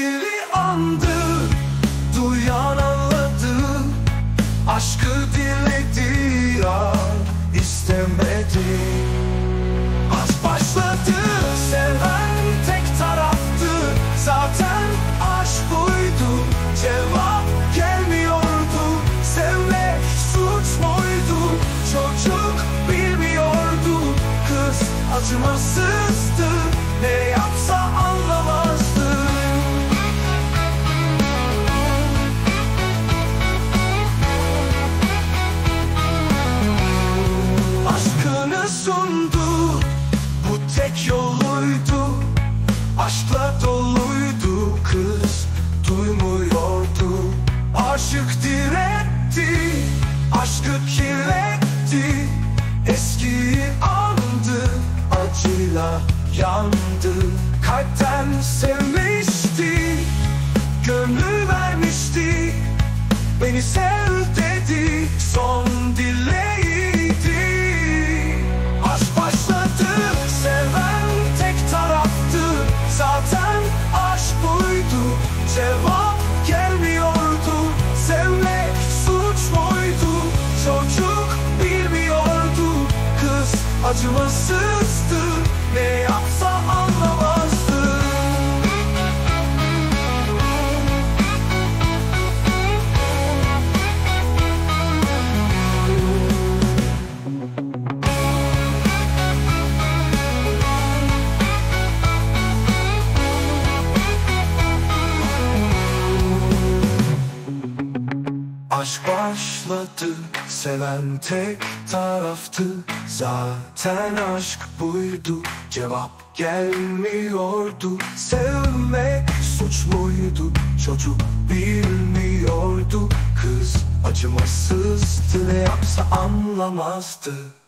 sevgili andı, duyan anladı. Aşkı diledi ya istemedi. Aşk başladı, seven tek taraftı. Zaten aşk buydu, cevap gelmiyordu. Sevmek suç muydu, çocuk bilmiyordu. Kız acımasızdı, ne yapsa anlamazdı. Aşkını sundu, bu tek yoluydu. Aşkla doluydu, kız duymuyordu. Aşık diretti, aşkı kirletti. Eskiyi andı, acıyla yandı. Kalpten sevmişti, gönlü vermişti. Beni sev dedi, son dileğiydi. Aşk başladı, seven tek taraftı. Zaten aşk buydu, cevap gelmiyordu. Sevmek suç muydu, çocuk bilmiyordu. Kız acımasızdı, ne yapsa anlamazdı. Aşk başladı, seven tek taraftı. Zaten aşk buydu, cevap gelmiyordu. Sevmek suç muydu, çocuk bilmiyordu. Kız acımasızdı, ne yapsa anlamazdı.